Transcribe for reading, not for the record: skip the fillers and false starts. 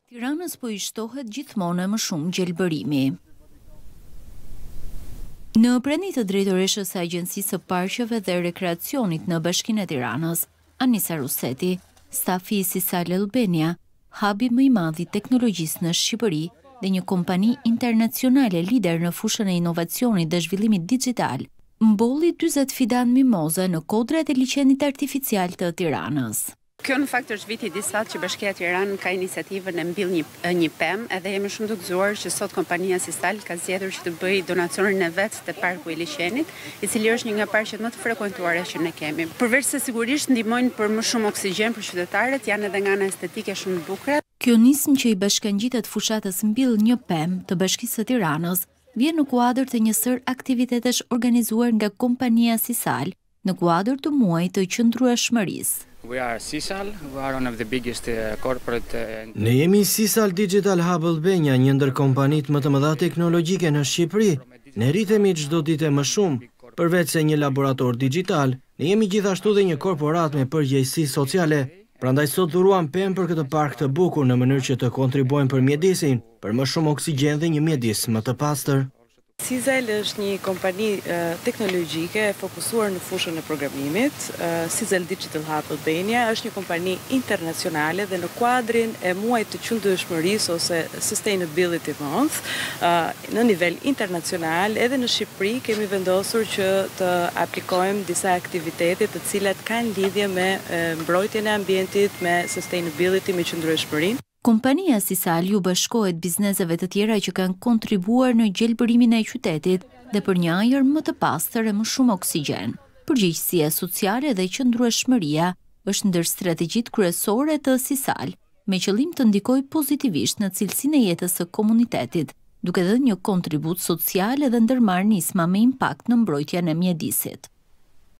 Tiranës po i shtohet gjithmonë më shumë gjelbërimi. Në preni të drejtoreshës së Agjencisë së Parqeve dhe Rekreacionit në Bashkinë e Tiranës, Anisa Ruseti, stafi i Sisal Albania, habi më i madh i teknologjisë në Shqipëri dhe një kompani internacionale lider në fushën e inovacionit dhe zhvillimit digjital, mbolli 40 fidanë mimoze në kodrat e liqenit artificial të Tiranës. Kjo në fakt është viti i disfat që Bashkia e Tiranën ka iniciativën e mbjell një pemë, edhe jemi shumë të gëzuar që sot Kompania Sisal ka zgjedhur që të bëjë donacionin e vet te parku i liqenit, i cili është një nga parqet më të frekuentuara që ne kemi. Përveç se sigurisht ndihmojnë për më shumë oksigjen për qytetarët, janë edhe nga ana estetike shumë të bukura. Kjo nismë që i bashkangjitet fushatës mbill një pemë të Bashkisë së Tiranës vjen në kuadër të një sër aktivitetesh organizuar nga Kompania Sisal në kuadër të muajit të qëndrueshmërisë. Ne jemi Sisal Digital Hub Albania, një ndër kompanitë më të mëdha teknologjike në Shqipëri. Ne rritemi çdo ditë më shumë. Përveç se një laborator digjital, ne jemi gjithashtu dhe një korporat me përgjegjësi sociale. Prandaj sot dhuruam pemë për këtë park të bukur në mënyrë që të kontribuojmë për mjedisin, për më shumë oksigjen dhe një mjedis më të pastër. Sisal është një kompani teknologjike e fokusuar në fushën e programimit. Sisal Digital Hub Albania është një kompani internacionale dhe në kuadrin e muajit të qëndrueshmërisë ose Sustainability Month, në nivel internacional, edhe në Shqipëri kemi vendosur që të aplikojmë disa aktivitete të cilat kanë lidhje me mbrojtjen e ambientit, me sustainability, me qëndrueshmërinë. Kompania Sisal ju bashkohet bizneseve të tjera që kanë kontribuar në gjelbërimin e qytetit dhe për një ajër më të pastër e më shumë oksigjen. Përgjegjësia sociale dhe qëndrueshmëria është ndër strategjitë kryesore të Sisal, me qëllim të ndikojë pozitivisht në cilësinë e jetës së komunitetit, duke dhënë një kontribut social edhe ndërmarrë nisma me impakt në mbrojtjen e mjedisit.